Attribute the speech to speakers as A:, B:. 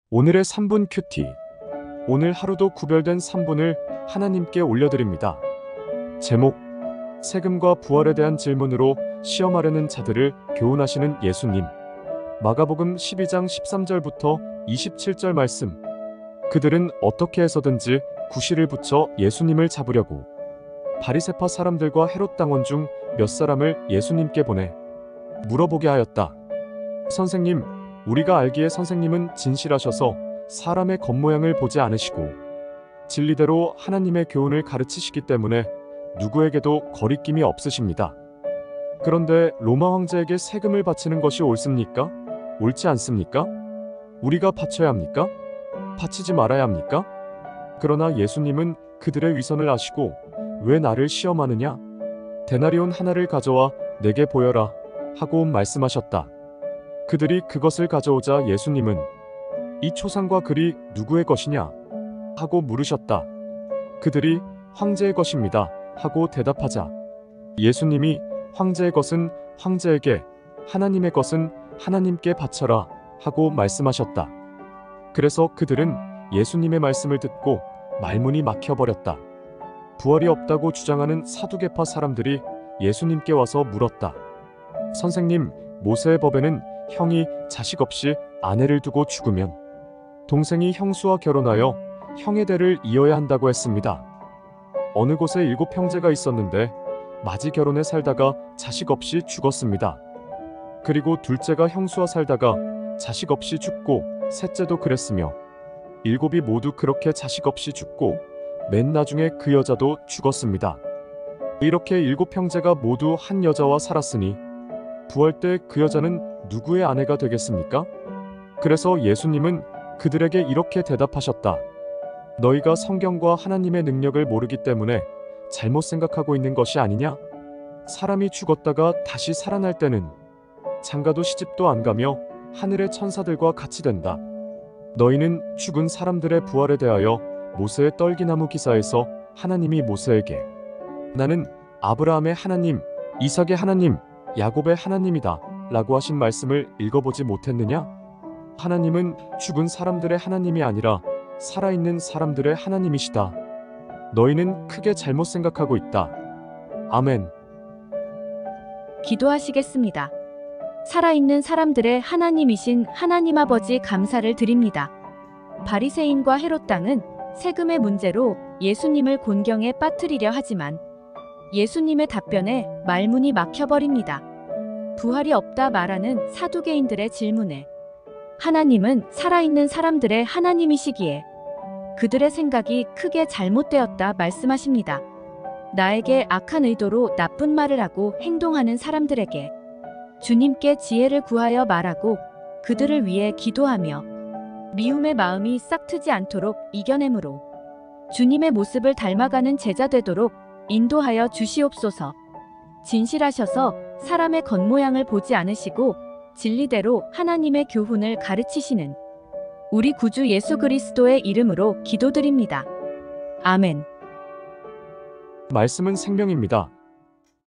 A: 오늘의 3분 큐티. 오늘 하루도 구별된 3분을 하나님께 올려드립니다. 제목: 세금과 부활에 대한 질문으로 시험하려는 자들을 교훈하시는 예수님. 마가복음 12장 13절부터 27절 말씀. 그들은 어떻게 해서든지 구실을 붙여 예수님을 잡으려고 바리새파 사람들과 헤롯 당원 중 몇 사람을 예수님께 보내 물어보게 하였다. 선생님, 우리가 알기에 선생님은 진실하셔서 사람의 겉모양을 보지 않으시고 진리대로 하나님의 교훈을 가르치시기 때문에 누구에게도 거리낌이 없으십니다. 그런데 로마 황제에게 세금을 바치는 것이 옳습니까? 옳지 않습니까? 우리가 바쳐야 합니까? 바치지 말아야 합니까? 그러나 예수님은 그들의 위선을 아시고 왜 나를 시험하느냐? 데나리온 하나를 가져와 내게 보여라 하고 말씀하셨다. 그들이 그것을 가져오자 예수님은 이 초상과 글이 누구의 것이냐? 하고 물으셨다. 그들이 황제의 것입니다 하고 대답하자 예수님이 황제의 것은 황제에게, 하나님의 것은 하나님께 바쳐라 하고 말씀하셨다. 그래서 그들은 예수님의 말씀을 듣고 말문이 막혀버렸다. 부활이 없다고 주장하는 사두개파 사람들이 예수님께 와서 물었다. 선생님, 모세의 법에는 형이 자식 없이 아내를 두고 죽으면 동생이 형수와 결혼하여 형의 대를 이어야 한다고 했습니다. 어느 곳에 7형제가 있었는데 맏이 결혼해 살다가 자식 없이 죽었습니다. 그리고 둘째가 형수와 살다가 자식 없이 죽고 셋째도 그랬으며 7이 모두 그렇게 자식 없이 죽고 맨 나중에 그 여자도 죽었습니다. 이렇게 7형제가 모두 한 여자와 살았으니 부활 때 그 여자는 누구의 아내가 되겠습니까? 그래서 예수님은 그들에게 이렇게 대답하셨다. 너희가 성경과 하나님의 능력을 모르기 때문에 잘못 생각하고 있는 것이 아니냐? 사람이 죽었다가 다시 살아날 때는 장가도 시집도 안 가며 하늘의 천사들과 같이 된다. 너희는 죽은 사람들의 부활에 대하여 모세의 떨기나무 기사에서 하나님이 모세에게 나는 아브라함의 하나님, 이삭의 하나님, 야곱의 하나님이다 라고 하신 말씀을 읽어보지 못했느냐? 하나님은 죽은 사람들의 하나님이 아니라 살아있는 사람들의 하나님이시다. 너희는 크게 잘못 생각하고 있다. 아멘.
B: 기도하시겠습니다. 살아있는 사람들의 하나님이신 하나님 아버지 감사를 드립니다. 바리새인과 헤롯 당은 세금의 문제로 예수님을 곤경에 빠뜨리려 하지만 예수님의 답변에 말문이 막혀버립니다. 부활이 없다 말하는 사두개인들의 질문에 하나님은 살아있는 사람들의 하나님이시기에 그들의 생각이 크게 잘못되었다 말씀하십니다. 나에게 악한 의도로 나쁜 말을 하고 행동하는 사람들에게 주님께 지혜를 구하여 말하고 그들을 위해 기도하며 미움의 마음이 싹트지 않도록 이겨내므로 주님의 모습을 닮아가는 제자 되도록 인도하여 주시옵소서. 진실하셔서 사람의 겉모양을 보지 않으시고 진리대로 하나님의 교훈을 가르치시는 우리 구주 예수 그리스도의 이름으로 기도드립니다. 아멘.
A: 말씀은 생명입니다.